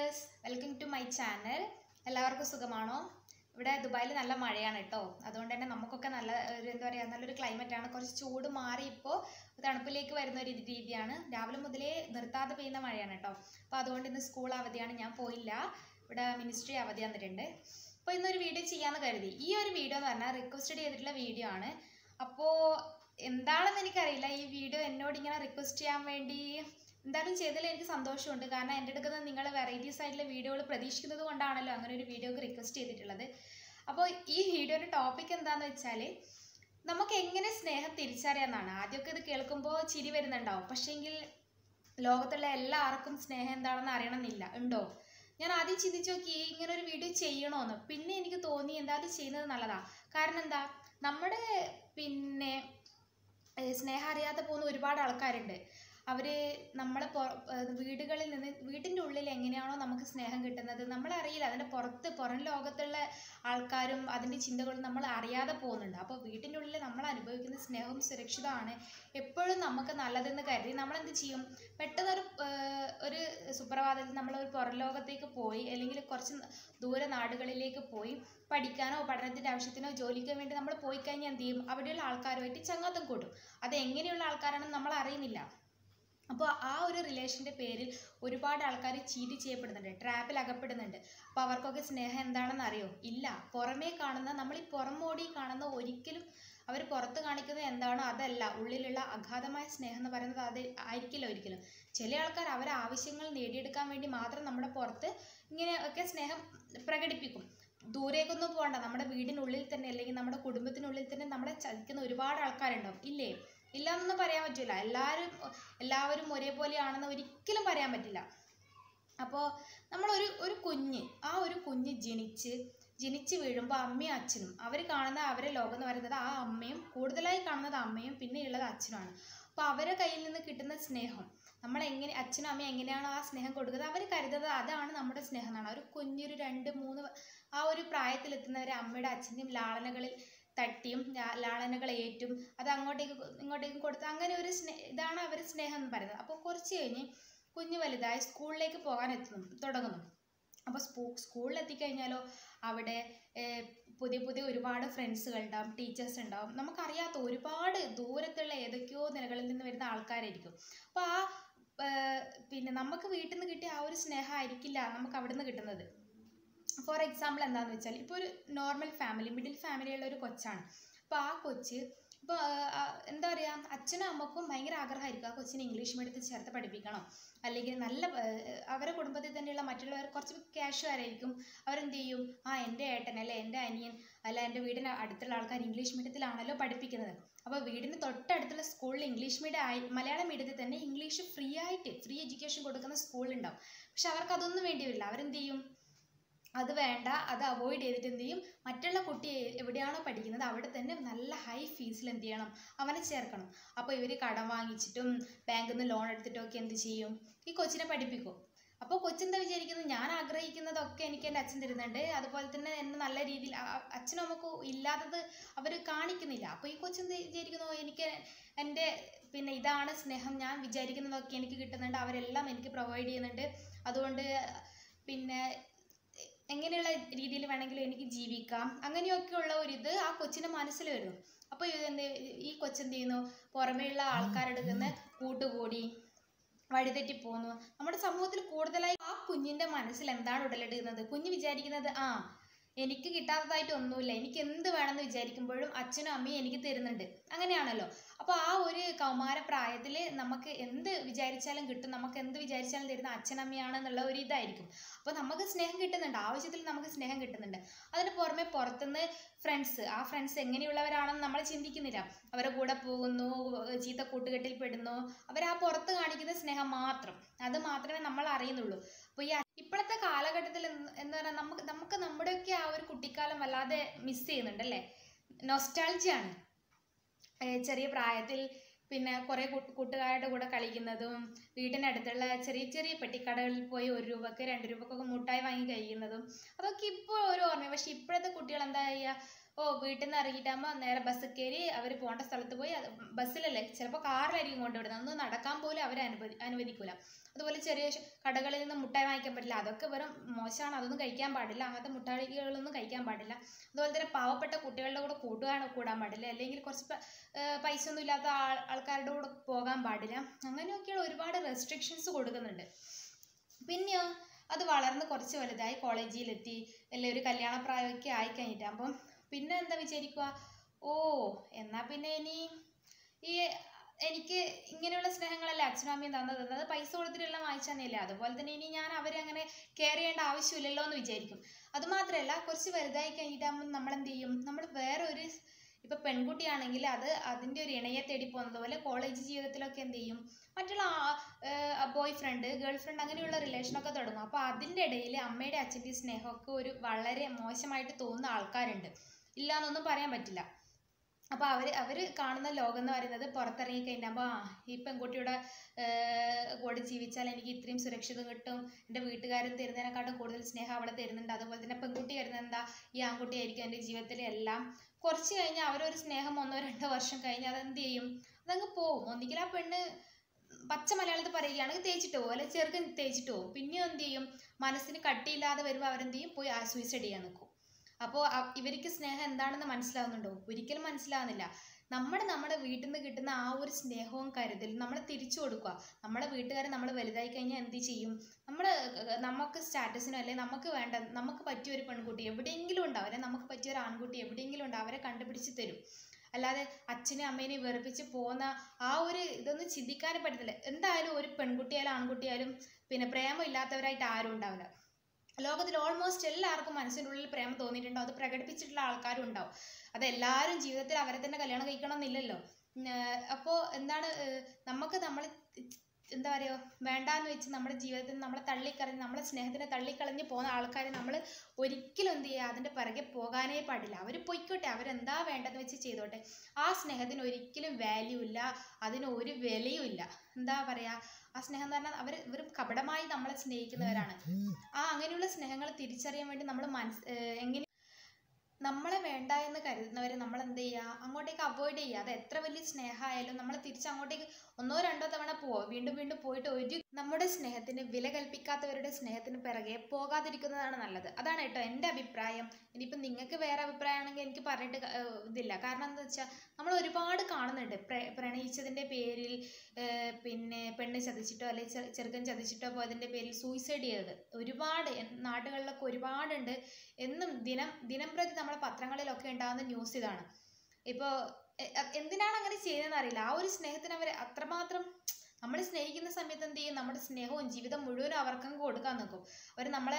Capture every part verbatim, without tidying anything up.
Viewers, welcome to my channel. എല്ലാവർക്കും സുഖമാണോ? ഇവിടെ ദുബായിൽ നല്ല മഴയാണ് കേട്ടോ. അതുകൊണ്ട് തന്നെ നമുക്കൊക്കെ നല്ല ഒരു എന്താ പറയുക നല്ലൊരു ക്ലൈമറ്റാണ്. കുറച്ച് ചൂട് മാറി ഇപ്പോൾ തണുപ്പിലേക്ക് വരുന്ന ഒരു രീതിയാണ്. രാവിലെ മുതലേ നിർത്താതെ പെയ്യുന്ന മഴയാണ് കേട്ടോ. അപ്പോൾ അതുകൊണ്ട് ഇന്ന് സ്കൂൾ അവധിയാണ്, ഞാൻ പോയില്ല. ഇവിടെ മിനിസ്ട്രി അവധി തന്നിട്ടുണ്ട്. അപ്പോൾ ഇന്നൊരു വീഡിയോ ചെയ്യാമെന്ന് കരുതി. ഈ ഒരു വീഡിയോ എന്ന് പറഞ്ഞാൽ റിക്വസ്റ്റഡ് ചെയ്തിട്ടുള്ള വീഡിയോ ആണ്. അപ്പോൾ എന്താണെന്ന് എനിക്കറിയില്ല. ഈ വീഡിയോ എന്നോട് ഇങ്ങനെ റിക്വസ്റ്റ് ചെയ്യാൻ വേണ്ടി എന്തായാലും ചെയ്തതിൽ എനിക്ക് സന്തോഷമുണ്ട്. കാരണം എൻ്റെ അടുക്കുന്ന നിങ്ങൾ വെറൈറ്റീസ് ആയിട്ടുള്ള വീഡിയോകൾ പ്രതീക്ഷിക്കുന്നത് കൊണ്ടാണല്ലോ അങ്ങനെ ഒരു വീഡിയോക്ക് റിക്വസ്റ്റ് ചെയ്തിട്ടുള്ളത്. അപ്പോൾ ഈ വീഡിയോയുടെ ടോപ്പിക് എന്താണെന്ന് വെച്ചാൽ, നമുക്ക് എങ്ങനെ സ്നേഹം തിരിച്ചറിയാമെന്നാണ്. ആദ്യമൊക്കെ ഇത് കേൾക്കുമ്പോൾ ചിരി വരുന്നുണ്ടാവും. പക്ഷേങ്കിൽ ലോകത്തുള്ള എല്ലാവർക്കും സ്നേഹം എന്താണെന്ന് അറിയണമെന്നില്ല. ഉണ്ടോ? ഞാൻ ആദ്യം ചിന്തിച്ച് നോക്കി ഇങ്ങനെ ഒരു വീഡിയോ ചെയ്യണമെന്ന്. പിന്നെ എനിക്ക് തോന്നി എന്തായാലും ചെയ്യുന്നത് നല്ലതാണ്. കാരണം എന്താ, നമ്മുടെ പിന്നെ സ്നേഹം അറിയാതെ പോകുന്ന ഒരുപാട് ആൾക്കാരുണ്ട്. അവർ നമ്മളെ വീടുകളിൽ നിന്ന് വീട്ടിൻ്റെ ഉള്ളിൽ എങ്ങനെയാണോ നമുക്ക് സ്നേഹം കിട്ടുന്നത് നമ്മളറിയില്ല. അതിൻ്റെ പുറത്ത് പുറം ലോകത്തുള്ള ആൾക്കാരും അതിൻ്റെ ചിന്തകളും നമ്മൾ അറിയാതെ പോകുന്നുണ്ട്. അപ്പോൾ വീട്ടിൻ്റെ ഉള്ളിൽ നമ്മൾ അനുഭവിക്കുന്ന സ്നേഹവും സുരക്ഷിതമാണ്, എപ്പോഴും നമുക്ക് നല്ലതെന്ന് കരുതി നമ്മളെന്ത് ചെയ്യും, പെട്ടെന്നൊരു ഒരു സുപ്രഭാതത്തിൽ നമ്മൾ ഒരു പുറം ലോകത്തേക്ക് പോയി അല്ലെങ്കിൽ കുറച്ച് ദൂര നാടുകളിലേക്ക് പോയി പഠിക്കാനോ പഠനത്തിൻ്റെ ആവശ്യത്തിനോ ജോലിക്കോ വേണ്ടി നമ്മൾ പോയി കഴിഞ്ഞാൽ എന്ത് ചെയ്യും, അവിടെയുള്ള ആൾക്കാരുമായിട്ട് ചങ്ങാത്തം കൂട്ടും. അത് എങ്ങനെയുള്ള ആൾക്കാരാണെന്ന് നമ്മൾ അറിയുന്നില്ല. അപ്പോൾ ആ ഒരു റിലേഷൻ്റെ പേരിൽ ഒരുപാട് ആൾക്കാർ ചീറ്റ് ചെയ്യപ്പെടുന്നുണ്ട്, ട്രാപ്പിൽ അകപ്പെടുന്നുണ്ട്. അപ്പോൾ അവർക്കൊക്കെ സ്നേഹം എന്താണെന്ന് അറിയോ? ഇല്ല. പുറമേ കാണുന്ന നമ്മൾ ഈ പുറമോടി കാണുന്ന ഒരിക്കലും അവർ പുറത്ത് കാണിക്കുന്നത് എന്താണോ അതല്ല, ഉള്ളിലുള്ള അഗാധമായ സ്നേഹം എന്ന് പറയുന്നത് അത് ആയിരിക്കില്ല ഒരിക്കലും. ചില ആൾക്കാർ അവരെ ആവശ്യങ്ങൾ നേടിയെടുക്കാൻ വേണ്ടി മാത്രം നമ്മുടെ പുറത്ത് ഇങ്ങനെയൊക്കെ സ്നേഹം പ്രകടിപ്പിക്കും. ദൂരേക്കൊന്നും പോകണ്ട, നമ്മുടെ വീടിനുള്ളിൽ തന്നെ അല്ലെങ്കിൽ നമ്മുടെ കുടുംബത്തിനുള്ളിൽ തന്നെ നമ്മളെ ചതിക്കുന്ന ഒരുപാട് ആൾക്കാരുണ്ടാവും. ഇല്ലേ? ഇല്ലയെന്നൊന്നും പറയാൻ പറ്റില്ല. എല്ലാവരും എല്ലാവരും ഒരേപോലെയാണെന്ന് ഒരിക്കലും പറയാൻ പറ്റില്ല. അപ്പോൾ നമ്മളൊരു ഒരു കുഞ്ഞ് ആ ഒരു കുഞ്ഞ് ജനിച്ച് ജനിച്ച് വീഴുമ്പോൾ അമ്മയും അച്ഛനും അവർ കാണുന്ന അവരെ ലോകം എന്ന് പറയുന്നത് ആ അമ്മയും, കൂടുതലായി കാണുന്നത് അമ്മയും പിന്നെ ഉള്ളത് അച്ഛനുമാണ്. അപ്പോൾ അവരെ കയ്യിൽ നിന്ന് കിട്ടുന്ന സ്നേഹം നമ്മൾ എങ്ങനെ അച്ഛനും അമ്മയും എങ്ങനെയാണോ ആ സ്നേഹം കൊടുക്കുന്നത് അവർ കരുതുന്നത് അതാണ് നമ്മുടെ സ്നേഹം എന്നാണ്. ഒരു കുഞ്ഞൊരു രണ്ട് മൂന്ന് ആ ഒരു പ്രായത്തിലെത്തുന്നവരെ അമ്മയുടെ അച്ഛൻ്റെയും ലാളനകളിൽ തട്ടിയും ലാളനകൾ ഏറ്റും അത് അങ്ങോട്ടേക്ക് ഇങ്ങോട്ടേക്കും കൊടുത്ത് അങ്ങനെ ഒരു സ്നേഹ ഇതാണ് അവർ സ്നേഹം എന്ന് പറയുന്നത്. അപ്പോൾ കുറച്ച് കഴിഞ്ഞ് കുഞ്ഞ് വലുതായി സ്കൂളിലേക്ക് പോകാൻ എത്തുന്നു തുടങ്ങുന്നു. അപ്പോൾ സ്കൂ സ്കൂളിൽ എത്തിക്കഴിഞ്ഞാലോ അവിടെ പുതിയ പുതിയ ഒരുപാട് ഫ്രണ്ട്സുകൾ ഉണ്ടാവും, ടീച്ചേഴ്സ് ഉണ്ടാവും, നമുക്കറിയാത്ത ഒരുപാട് ദൂരത്തുള്ള ഏതൊക്കെയോ നിലകളിൽ നിന്ന് വരുന്ന ആൾക്കാരായിരിക്കും. അപ്പോൾ ആ പിന്നെ നമുക്ക് വീട്ടിൽ നിന്ന് കിട്ടിയ ആ ഒരു സ്നേഹമായിരിക്കില്ല നമുക്ക് അവിടെ നിന്ന് കിട്ടുന്നത്. ഫോർ എക്സാമ്പിൾ എന്താണെന്ന് വെച്ചാൽ, ഇപ്പോൾ ഒരു നോർമൽ ഫാമിലി മിഡിൽ ഫാമിലിയുള്ള ഒരു കൊച്ചാണ്. അപ്പോൾ ആ കൊച്ച് ഇപ്പോൾ എന്താ പറയുക, അച്ഛനും അമ്മക്കും ഭയങ്കര ആഗ്രഹമായിരിക്കും ആ കൊച്ചിനെ ഇംഗ്ലീഷ് മീഡിയത്തിൽ ചേർത്ത് പഠിപ്പിക്കണം, അല്ലെങ്കിൽ നല്ല അവരുടെ കുടുംബത്തിൽ തന്നെയുള്ള മറ്റുള്ളവർ കുറച്ച് ക്യാഷുകാരായിരിക്കും. അവരെന്ത് ചെയ്യും, ആ എൻ്റെ ഏട്ടൻ അല്ലെ എൻ്റെ അനിയൻ അല്ല എൻ്റെ വീടിന് അടുത്തുള്ള ആൾക്കാർ ഇംഗ്ലീഷ് മീഡിയത്തിലാണല്ലോ പഠിപ്പിക്കുന്നത്. അപ്പോൾ വീടിന് തൊട്ടടുത്തുള്ള സ്കൂളിൽ ഇംഗ്ലീഷ് മീഡിയം ആയി മലയാളം മീഡിയത്തിൽ തന്നെ ഇംഗ്ലീഷ് ഫ്രീ ആയിട്ട് ഫ്രീ എഡ്യൂക്കേഷൻ കൊടുക്കുന്ന സ്കൂളുണ്ടാവും. പക്ഷെ അവർക്ക് അതൊന്നും വേണ്ടി വരില്ല. അവരെന്ത് ചെയ്യും, അത് വേണ്ട, അത് അവോയ്ഡ് ചെയ്തിട്ട് എന്ത് ചെയ്യും, മറ്റുള്ള കുട്ടി എവിടെയാണോ പഠിക്കുന്നത് അവിടെ തന്നെ നല്ല ഹൈ ഫീസിൽ എന്ത് ചെയ്യണം, അവനെ ചേർക്കണം. അപ്പോൾ ഇവർ കടം വാങ്ങിച്ചിട്ടും ബാങ്കിൽ നിന്ന് ലോൺ എടുത്തിട്ടും ഒക്കെ എന്ത് ചെയ്യും, ഈ കൊച്ചിനെ പഠിപ്പിക്കും. അപ്പോൾ കൊച്ചെന്താ വിചാരിക്കുന്നത്, ഞാൻ ആഗ്രഹിക്കുന്നതൊക്കെ എനിക്ക് എൻ്റെ അച്ഛൻ തരുന്നുണ്ട്, അതുപോലെ തന്നെ എന്നെ നല്ല രീതിയിൽ അച്ഛനും നമുക്ക് ഇല്ലാത്തത് അവർ കാണിക്കുന്നില്ല. അപ്പോൾ ഈ കൊച്ചെന്ത് വിചാരിക്കുന്നു, എനിക്ക് എൻ്റെ പിന്നെ ഇതാണ് സ്നേഹം, ഞാൻ വിചാരിക്കുന്നതൊക്കെ എനിക്ക് കിട്ടുന്നുണ്ട്, അവരെല്ലാം എനിക്ക് പ്രൊവൈഡ് ചെയ്യുന്നുണ്ട്, അതുകൊണ്ട് പിന്നെ എങ്ങനെയുള്ള രീതിയിൽ വേണമെങ്കിലും എനിക്ക് ജീവിക്കാം, അങ്ങനെയൊക്കെയുള്ള ഒരിത് ആ കൊച്ചിൻ്റെ മനസ്സിൽ വരുന്നു. അപ്പോൾ ഇതെന്ത് ഈ കൊച്ചെന്ത് ചെയ്യുന്നു, പുറമേയുള്ള ആൾക്കാരെടുക്കുന്ന കൂട്ടുകൂടി വഴിതെറ്റി പോകുന്നു. നമ്മുടെ സമൂഹത്തിൽ കൂടുതലായി ആ കുഞ്ഞിൻ്റെ മനസ്സിൽ എന്താണ് ഉടലെടുക്കുന്നത്, കുഞ്ഞ് വിചാരിക്കുന്നത് ആ എനിക്ക് കിട്ടാത്തതായിട്ട് ഒന്നുമില്ല, എനിക്ക് എന്ത് വേണമെന്ന് വിചാരിക്കുമ്പോഴും അച്ഛനും അമ്മയും എനിക്ക് തരുന്നുണ്ട്, അങ്ങനെയാണല്ലോ. അപ്പോൾ ആ ഒരു കൗമാര പ്രായത്തിൽ നമുക്ക് എന്ത് വിചാരിച്ചാലും കിട്ടും, നമുക്ക് എന്ത് വിചാരിച്ചാലും തരുന്ന അച്ഛനമ്മയാണെന്നുള്ള ഒരു ഇതായിരിക്കും. അപ്പോൾ നമുക്ക് സ്നേഹം കിട്ടുന്നുണ്ട്, ആവശ്യത്തിൽ നമുക്ക് സ്നേഹം കിട്ടുന്നുണ്ട്. അതിന് പുറമെ പുറത്തുനിന്ന് ഫ്രണ്ട്സ്, ആ ഫ്രണ്ട്സ് എങ്ങനെയുള്ളവരാണെന്ന് നമ്മൾ ചിന്തിക്കുന്നില്ല. അവരുടെ കൂടെ പോകുന്നു, ചീത്ത കൂട്ടുകെട്ടിൽ പെടുന്നു, അവർ ആ പുറത്ത് കാണിക്കുന്ന സ്നേഹം മാത്രം, അത് മാത്രമേ നമ്മൾ അറിയുന്നുള്ളൂ. അപ്പോൾ ഈ ഇപ്പോഴത്തെ കാലഘട്ടത്തിൽ എന്ന് പറഞ്ഞാൽ നമുക്ക് നമുക്ക് നമ്മുടെയൊക്കെ ആ ഒരു കുട്ടിക്കാലം വല്ലാതെ മിസ് ചെയ്യുന്നുണ്ട് അല്ലേ. നൊസ്റ്റാൾജിയാണ്. ചെറിയ പ്രായത്തിൽ പിന്നെ കുറേ കൂട്ടുകാരുടെ കൂടെ കളിക്കുന്നതും വീടിനടുത്തുള്ള ചെറിയ ചെറിയ പെട്ടിക്കടകളിൽ പോയി ഒരു രൂപക്ക് രണ്ട് രൂപക്കൊക്കെ മുട്ടായി വാങ്ങി കഴിക്കുന്നതും അതൊക്കെ ഇപ്പോൾ ഒരു ഓർമ്മ. പക്ഷെ ഇപ്പോഴത്തെ കുട്ടികൾ എന്താ ചെയ്യുക, ഓ വീട്ടിൽ നിന്ന് ഇറങ്ങിയിട്ടാകുമ്പോൾ നേരെ ബസ് കയറി അവർ പോകേണ്ട സ്ഥലത്ത് പോയി, ബസ്സിലല്ലേ ചിലപ്പോൾ കാറിലായിരിക്കും കൊണ്ടുവിടുന്നത്, അതൊന്നും നടക്കാൻ പോലും അവർ അനുവദി അനുവദിക്കൂല. അതുപോലെ ചെറിയ കടകളിൽ നിന്ന് മുട്ടായി വാങ്ങിക്കാൻ പറ്റില്ല, അതൊക്കെ വെറും മോശമാണ്, അതൊന്നും കഴിക്കാൻ പാടില്ല, അങ്ങനത്തെ മുട്ടായികളൊന്നും കഴിക്കാൻ പാടില്ല. അതുപോലെ തന്നെ പാവപ്പെട്ട കുട്ടികളുടെ കൂടെ കൂട്ടുകാർ കൂടാൻ പാടില്ല, അല്ലെങ്കിൽ കുറച്ച് പൈസ ഒന്നും ഇല്ലാത്ത ആൾ ആൾക്കാരുടെ കൂടെ പോകാൻ പാടില്ല. അങ്ങനെയൊക്കെയുള്ള ഒരുപാട് റെസ്ട്രിക്ഷൻസ് കൊടുക്കുന്നുണ്ട്. പിന്നെയോ അത് വളർന്ന് കുറച്ച് വലുതായി കോളേജിലെത്തി, അല്ലെ ഒരു കല്യാണ പ്രായമൊക്കെ ആയി കഴിഞ്ഞിട്ടാകുമ്പം പിന്നെ എന്താ വിചാരിക്കുക, ഓ എന്നാൽ പിന്നെ ഇനി ഈ എനിക്ക് ഇങ്ങനെയുള്ള സ്നേഹങ്ങളല്ലേ അച്ഛനും അമ്മയും തന്നത്, അത് പൈസ കൊടുത്തിട്ടെല്ലാം വാങ്ങിച്ചു തന്നെയല്ലേ, അതുപോലെ തന്നെ ഇനി ഞാൻ അവരെ അങ്ങനെ കെയർ ചെയ്യേണ്ട ആവശ്യമില്ലല്ലോ എന്ന് വിചാരിക്കും. അതുമാത്രമല്ല കുറച്ച് വലുതായി കഴിഞ്ഞിട്ടാകുമ്പോൾ നമ്മൾ എന്ത് ചെയ്യും, നമ്മൾ വേറെ ഒരു ഇപ്പം പെൺകുട്ടിയാണെങ്കിൽ അത് അതിൻ്റെ ഒരു ഇണയെ തേടി പോകുന്നത് പോലെ കോളേജ് ജീവിതത്തിലൊക്കെ എന്ത് ചെയ്യും, മറ്റുള്ള ബോയ് ഫ്രണ്ട് ഗേൾ ഫ്രണ്ട് അങ്ങനെയുള്ള റിലേഷനൊക്കെ തുടങ്ങും. അപ്പോൾ അതിൻ്റെ ഇടയിൽ അമ്മയുടെ അച്ഛൻ്റെ സ്നേഹമൊക്കെ ഒരു വളരെ മോശമായിട്ട് തോന്നുന്ന ആൾക്കാരുണ്ട്, ഇല്ല എന്നൊന്നും പറയാൻ പറ്റില്ല. അപ്പോൾ അവർ അവർ കാണുന്ന ലോകം എന്ന് പറയുന്നത് പുറത്തിറങ്ങി കഴിഞ്ഞാകുമ്പോൾ ആ ഈ പെൺകുട്ടിയുടെ കൂടെ ജീവിച്ചാൽ എനിക്ക് ഇത്രയും സുരക്ഷിതം കിട്ടും, എൻ്റെ വീട്ടുകാരും തരുന്നതിനെക്കാട്ടും കൂടുതൽ സ്നേഹം അവളെ തരുന്നുണ്ട്, അതുപോലെ തന്നെ പെൺകുട്ടി വരുന്നത് എന്താ ഈ ആൺകുട്ടിയായിരിക്കും എൻ്റെ ജീവിതത്തിലെ എല്ലാം. കുറച്ച് കഴിഞ്ഞാൽ അവരൊരു സ്നേഹം ഒന്നോ രണ്ടോ വർഷം കഴിഞ്ഞ് അതെന്ത് ചെയ്യും, അതങ്ങ് പോവും. ഒന്നുകിൽ ആ പെണ്ണ് പച്ച മലയാളത്തിൽ പറയുകയാണെങ്കിൽ തേച്ചിട്ട് പോകും, അല്ലെങ്കിൽ ചെറുക്കൻ തേച്ചിട്ട് പോകും. പിന്നെയും എന്ത് ചെയ്യും, മനസ്സിന് കട്ടിയില്ലാതെ വരുമ്പോൾ അവരെന്ത് ചെയ്യും, പോയി സൂയിസൈഡ് ചെയ്യാൻ നിൽക്കും. അപ്പോൾ ഇവർക്ക് സ്നേഹം എന്താണെന്ന് മനസ്സിലാവുന്നുണ്ടോ, ഒരിക്കലും മനസ്സിലാവുന്നില്ല. നമ്മുടെ നമ്മുടെ വീട്ടിൽ നിന്ന് കിട്ടുന്ന ആ ഒരു സ്നേഹവും കരുതലും നമ്മൾ തിരിച്ചു കൊടുക്കുക. നമ്മുടെ വീട്ടുകാർ നമ്മൾ വലുതായി കഴിഞ്ഞാൽ എന്ത് ചെയ്യും, നമ്മൾ നമുക്ക് സ്റ്റാറ്റസിനോ അല്ലെങ്കിൽ നമുക്ക് വേണ്ട നമുക്ക് പറ്റിയ ഒരു പെൺകുട്ടി എവിടെയെങ്കിലും ഉണ്ടാവും, അല്ലെങ്കിൽ നമുക്ക് പറ്റിയ ഒരു ആൺകുട്ടി എവിടെയെങ്കിലും ഉണ്ടാവും, അവരെ കണ്ടുപിടിച്ച് തരും. അല്ലാതെ അച്ഛനും അമ്മേനെയും വെറുപ്പിച്ച് പോകുന്ന ആ ഒരു ഇതൊന്നും ചിന്തിക്കാനേ പറ്റത്തില്ല. എന്തായാലും ഒരു പെൺകുട്ടിയായാലും ആൺകുട്ടിയായാലും പിന്നെ പ്രേമം ഇല്ലാത്തവരായിട്ട് ആരും ഉണ്ടാവില്ല. ലോകത്തിൽ ഓൾമോസ്റ്റ് എല്ലാവർക്കും മനസ്സിൻ്റെ ഉള്ളിൽ പ്രേമം തോന്നിയിട്ടുണ്ടാവും, അത് പ്രകടിപ്പിച്ചിട്ടുള്ള ആൾക്കാരും ഉണ്ടാവും. അതെല്ലാവരും ജീവിതത്തിൽ അവരെ തന്നെ കല്യാണം കഴിക്കണം എന്നില്ലല്ലോ. അപ്പോൾ എന്താണ് നമുക്ക് നമ്മൾ എന്താ പറയുക വേണ്ടാന്ന് വെച്ച് നമ്മുടെ ജീവിതത്തിൽ നമ്മളെ തള്ളിക്കളഞ്ഞ് നമ്മളെ സ്നേഹത്തിനെ തള്ളിക്കളഞ്ഞ് പോകുന്ന ആൾക്കാരെ നമ്മൾ ഒരിക്കലും എന്ത് ചെയ്യുക, അതിൻ്റെ പിറകെ പോകാനേ പാടില്ല. അവർ പൊയ്ക്കോട്ടെ, അവരെന്താ വേണ്ടതെന്ന് വെച്ച് ചെയ്തോട്ടെ. ആ സ്നേഹത്തിന് ഒരിക്കലും വാല്യൂ ഇല്ല, അതിന് ഒരു വിലയും ഇല്ല. എന്താ പറയുക, ആ സ്നേഹം എന്ന് പറഞ്ഞാൽ അവർ വെറും കപടമായി നമ്മളെ സ്നേഹിക്കുന്നവരാണ്. ആ അങ്ങനെയുള്ള സ്നേഹങ്ങൾ തിരിച്ചറിയാൻ വേണ്ടി നമ്മൾ മനസ് എങ്ങനെ നമ്മളെ വേണ്ട എന്ന് കരുതുന്നവരെ നമ്മൾ എന്ത് ചെയ്യുക, അങ്ങോട്ടേക്ക് അവോയ്ഡ് ചെയ്യുക. അത് എത്ര വലിയ സ്നേഹമായാലും നമ്മൾ തിരിച്ച് അങ്ങോട്ടേക്ക് ഒന്നോ രണ്ടോ തവണ പോവുക, വീണ്ടും വീണ്ടും പോയിട്ട് ഒരു നമ്മുടെ സ്നേഹത്തിന് വില കൽപ്പിക്കാത്തവരുടെ സ്നേഹത്തിന് പിറകെ പോകാതിരിക്കുന്നതാണ് നല്ലത്. അതാണ് കേട്ടോ എൻ്റെ അഭിപ്രായം. ഇനിയിപ്പം നിങ്ങൾക്ക് വേറെ അഭിപ്രായമാണെങ്കിൽ എനിക്ക് പറഞ്ഞിട്ട് ഇതില്ല. കാരണം എന്താ വെച്ചാൽ നമ്മൾ ഒരുപാട് കാണുന്നുണ്ട് പ്ര പ്രണയിച്ചതിൻ്റെ പേരിൽ പിന്നെ പെണ്ണ് ചതിച്ചിട്ടോ അല്ലെങ്കിൽ ചെറുക്കൻ ചതിച്ചിട്ടോ പോയതിൻ്റെ പേരിൽ സൂയിസൈഡ് ചെയ്തത് ഒരുപാട് നാടുകളിലൊക്കെ ഒരുപാടുണ്ട്. എന്നും ദിനം ദിനം പ്രതി നമ്മളെ പത്രങ്ങളിലൊക്കെ ഉണ്ടാകുന്ന ന്യൂസ് ഇതാണ്. ഇപ്പോൾ എന്തിനാണ് അങ്ങനെ ചെയ്യുന്നതെന്ന് അറിയില്ല. ആ ഒരു സ്നേഹത്തിന് അവർ അത്രമാത്രം നമ്മൾ സ്നേഹിക്കുന്ന സമയത്ത് എന്ത് ചെയ്യും, നമ്മുടെ സ്നേഹവും ജീവിതം മുഴുവനും അവർക്കങ്ങ് കൊടുക്കാൻ നിൽക്കും. അവർ നമ്മളെ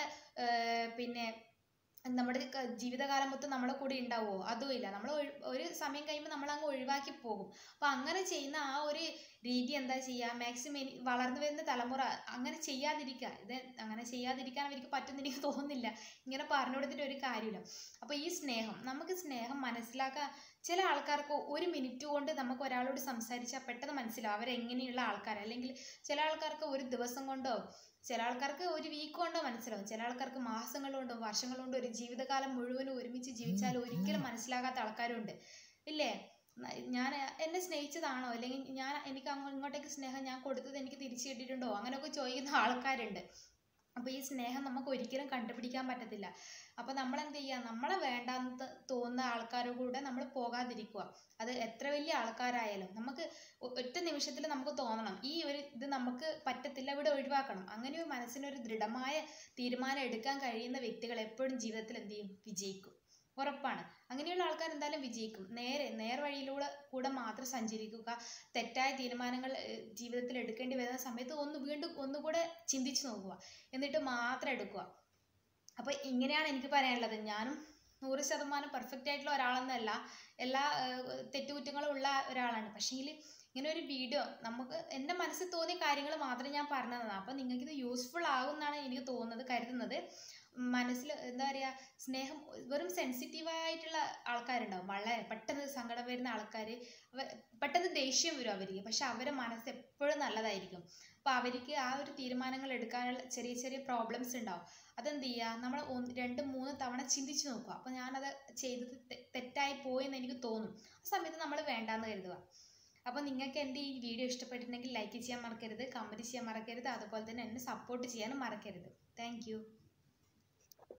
പിന്നെ നമ്മുടെ ജീവിതകാലം മൊത്തം നമ്മളെ കൂടെ ഉണ്ടാവുമോ, അതും ഇല്ല. നമ്മൾ ഒരു സമയം കഴിയുമ്പോൾ നമ്മൾ അങ്ങ് ഒഴിവാക്കി പോകും. അപ്പോൾ അങ്ങനെ ചെയ്യുന്ന ആ ഒരു രീതി എന്താ ചെയ്യുക, മാക്സിമം വളർന്നു വരുന്ന തലമുറ അങ്ങനെ ചെയ്യാതിരിക്കുക. ഇത് അങ്ങനെ ചെയ്യാതിരിക്കാൻ അവർക്ക് പറ്റുമെന്ന് എനിക്ക് തോന്നുന്നില്ല. ഇങ്ങനെ പറഞ്ഞു കൊടുത്തിട്ട് ഒരു കാര്യമില്ല. അപ്പോൾ ഈ സ്നേഹം നമുക്ക് സ്നേഹം മനസ്സിലാക്കാൻ ചില ആൾക്കാർക്ക് ഒരു മിനിറ്റ് കൊണ്ട് നമുക്ക് ഒരാളോട് സംസാരിച്ചാൽ പെട്ടെന്ന് മനസ്സിലാവും അവരെങ്ങനെയുള്ള ആൾക്കാർ. അല്ലെങ്കിൽ ചില ആൾക്കാർക്ക് ഒരു ദിവസം കൊണ്ടോ ചില ആൾക്കാർക്ക് ഒരു വീക്ക് കൊണ്ടോ മനസ്സിലാവും, ചില ആൾക്കാർക്ക് മാസങ്ങൾ കൊണ്ടോ വർഷങ്ങൾ കൊണ്ടോ ഒരു ജീവിതകാലം മുഴുവനും ഒരുമിച്ച് ജീവിച്ചാൽ ഒരിക്കലും മനസ്സിലാകാത്ത ആൾക്കാരുണ്ട് ഇല്ലേ. ഞാൻ എന്നെ സ്നേഹിച്ചതാണോ, അല്ലെങ്കിൽ ഞാൻ എനിക്ക് അങ്ങോ ഇങ്ങോട്ടേക്ക് സ്നേഹം ഞാൻ കൊടുത്തത് എനിക്ക് തിരിച്ചു കിട്ടിയിട്ടുണ്ടോ, അങ്ങനെയൊക്കെ ചോദിക്കുന്ന ആൾക്കാരുണ്ട്. അപ്പോൾ ഈ സ്നേഹം നമുക്ക് ഒരിക്കലും കണ്ടുപിടിക്കാൻ പറ്റത്തില്ല. അപ്പോൾ നമ്മൾ എന്ത് ചെയ്യുക, നമ്മളെ വേണ്ടാന്ന് തോന്നുന്ന ആൾക്കാരുടെ കൂടെ നമ്മൾ പോകാതിരിക്കുക. അത് എത്ര വലിയ ആൾക്കാരായാലും നമുക്ക് ഒറ്റ നിമിഷത്തിൽ നമുക്ക് തോന്നണം ഈ ഒരു ഇത് നമുക്ക് പറ്റത്തില്ല, ഇവിടെ ഒഴിവാക്കണം. അങ്ങനെ ഒരു മനസ്സിനൊരു ദൃഢമായ തീരുമാനം എടുക്കാൻ കഴിയുന്ന വ്യക്തികൾ എപ്പോഴും ജീവിതത്തിൽ എന്ത് ചെയ്യും, വിജയിക്കും, ഉറപ്പാണ്. അങ്ങനെയുള്ള ആൾക്കാർ എന്തായാലും വിജയിക്കും. നേരെ നേർവഴിയിലൂടെ കൂടെ മാത്രം സഞ്ചരിക്കുക. തെറ്റായ തീരുമാനങ്ങൾ ജീവിതത്തിൽ എടുക്കേണ്ടി വരുന്ന സമയത്ത് ഒന്ന് വീണ്ടും ഒന്നുകൂടെ ചിന്തിച്ചു നോക്കുക, എന്നിട്ട് മാത്രം എടുക്കുക. അപ്പോൾ ഇങ്ങനെയാണ് എനിക്ക് പറയാനുള്ളത്. ഞാനും നൂറ് ശതമാനം പെർഫെക്റ്റ് ആയിട്ടുള്ള ഒരാളെന്നല്ല, എല്ലാ തെറ്റുകുറ്റങ്ങളും ഉള്ള ഒരാളാണ്. പക്ഷേങ്കിൽ ഇങ്ങനെ ഒരു വീഡിയോ നമുക്ക് എൻ്റെ മനസ്സിൽ തോന്നിയ കാര്യങ്ങൾ മാത്രമേ ഞാൻ പറഞ്ഞു തന്നതാണ്. അപ്പോൾ നിങ്ങൾക്കിത് യൂസ്ഫുൾ ആകുമെന്നാണ് എനിക്ക് തോന്നുന്നത്, കരുതുന്നത്. മനസ്സിൽ എന്താ പറയുക, സ്നേഹം വെറും സെൻസിറ്റീവായിട്ടുള്ള ആൾക്കാരുണ്ടാവും, വളരെ പെട്ടെന്ന് സങ്കടം വരുന്ന ആൾക്കാർ, പെട്ടെന്ന് ദേഷ്യം വരും അവർക്ക്, പക്ഷെ അവരുടെ മനസ്സ് എപ്പോഴും നല്ലതായിരിക്കും. അപ്പോൾ അവർക്ക് ആ ഒരു തീരുമാനങ്ങൾ എടുക്കാനുള്ള ചെറിയ ചെറിയ പ്രോബ്ലംസ് ഉണ്ടാവും. അതെന്ത് ചെയ്യുക, നമ്മൾ ഒന്ന് രണ്ട് മൂന്ന് തവണ ചിന്തിച്ച് നോക്കുക. അപ്പോൾ ഞാനത് ചെയ്തത് തെറ്റായി പോയെന്ന് എനിക്ക് തോന്നും, ആ സമയത്ത് നമ്മൾ വേണ്ടാന്ന് കരുതുക. അപ്പോൾ നിങ്ങൾക്ക് എൻ്റെ ഈ വീഡിയോ ഇഷ്ടപ്പെട്ടിട്ടുണ്ടെങ്കിൽ ലൈക്ക് ചെയ്യാൻ മറക്കരുത്, കമൻറ്റ് ചെയ്യാൻ മറക്കരുത്, അതുപോലെ തന്നെ എന്നെ സപ്പോർട്ട് ചെയ്യാനും മറക്കരുത്. താങ്ക്